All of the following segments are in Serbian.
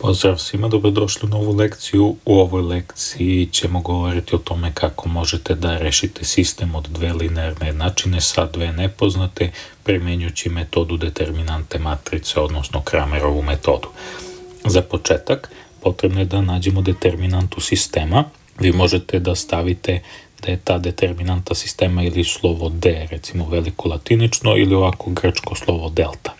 Pozdrav svima, dobrodošli u novu lekciju. U ovoj lekciji ćemo govoriti o tome kako možete da rešite sistem od dve linearne jednačine sa dve nepoznate primjenjujući metodu determinante matrice, odnosno Kramerovu metodu. Za početak, potrebno je da nađemo determinantu sistema. Vi možete da stavite da je ta determinanta sistema ili slovo D, recimo veliko latinično, ili ovako grčko slovo delta.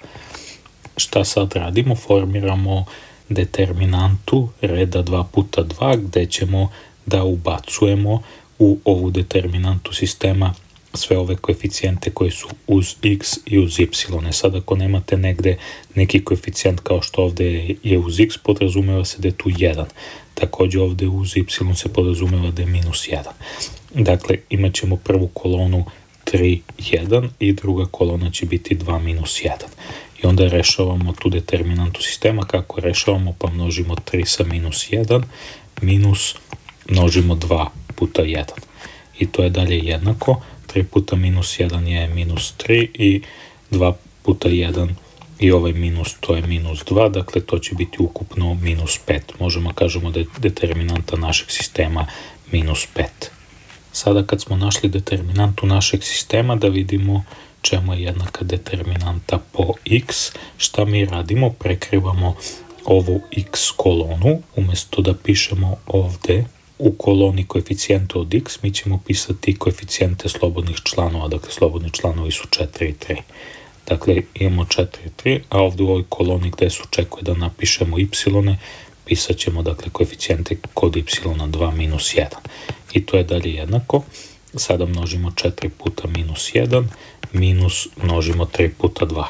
Šta sad radimo? Formiramo determinantu reda 2x2 gde ćemo da ubacujemo u ovu determinantu sistema sve ove koeficijente koji su uz x i uz y. Sad ako nemate negde neki koeficijent kao što ovde je uz x, podrazumeva se da je tu 1. Takođe ovde uz y se podrazumeva da je minus 1. Dakle, imat ćemo prvu kolonu 3, 1 i druga kolona će biti 2, minus 1. I onda rešavamo tu determinantu sistema. Kako rešavamo? Pa množimo 3 sa minus 1, minus množimo 2 puta 1. I to je dalje jednako. 3 puta minus 1 je minus 3 i 2 puta 1 i ovaj minus, to je minus 2, dakle to će biti ukupno minus 5. Možemo kažemo da je determinanta našeg sistema minus 5. Sada kad smo našli determinantu našeg sistema, da vidimo čemu je jednaka determinanta po x, šta mi radimo? Prekrivamo ovu x kolonu, umesto da pišemo ovde u koloni koeficijente od x, mi ćemo pisati koeficijente slobodnih članova, dakle slobodni članovi su 4 i 3. Dakle, imamo 4 i 3, a ovde u ovoj koloni gde se očekuje da napišemo y, pisat ćemo dakle koeficijente kod y 2 minus 1. I to je dalje jednako. Sada množimo 4 puta minus 1, minus množimo 3 puta 2.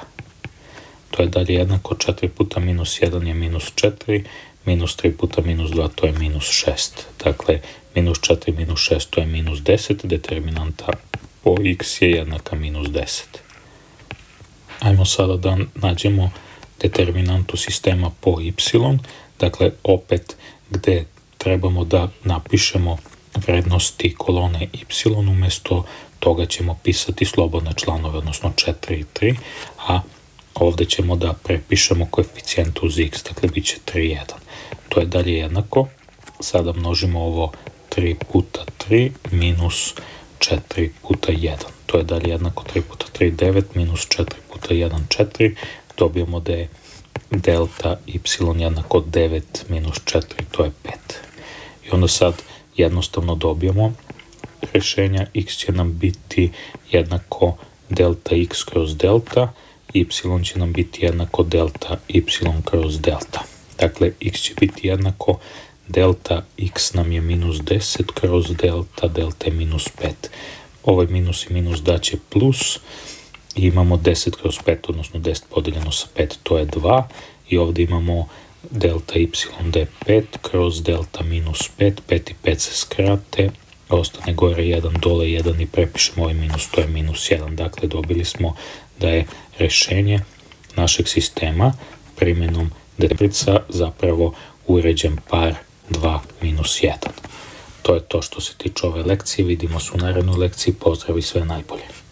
To je dalje jednako, 4 puta minus 1 je minus 4, minus 3 puta minus 2 to je minus 6. Dakle, minus 4 minus 6 to je minus 10, determinanta po x je jednaka minus 10. Ajmo sada da nađemo determinantu sistema po y, dakle opet gde trebamo da napišemo vrednosti kolone y, umesto toga ćemo pisati slobodne članove, odnosno 4 i 3, a ovde ćemo da prepišemo koeficijent uz x, dakle bit će 3 i 1. To je dalje jednako, sada množimo ovo 3 puta 3 minus 4 puta 1. To je dalje jednako 3 puta 3, 9, minus 4 puta 1, 4. Dobijemo da je delta y jednako 9 minus 4, to je 5. I onda sad jednostavno dobijemo rešenja, x će nam biti jednako delta x kroz delta, y će nam biti jednako delta y kroz delta. Dakle, x će biti jednako delta x nam je minus 10 kroz delta, delta je minus 5. Ovaj minus i minus daće plus i imamo 10 kroz 5, odnosno 10 podeljeno sa 5, to je 2. I ovde imamo delta y da je 5 kroz delta minus 5, 5 i 5 se skrate, ostane gore 1, dole 1 i prepišemo ovaj minus, to je minus 1. Dakle, dobili smo da je rešenje našeg sistema primenom matrica zapravo uređen par 2 minus 1. To je to što se tiče ove lekcije, vidimo se u narednoj lekciji, pozdrav i sve najbolje.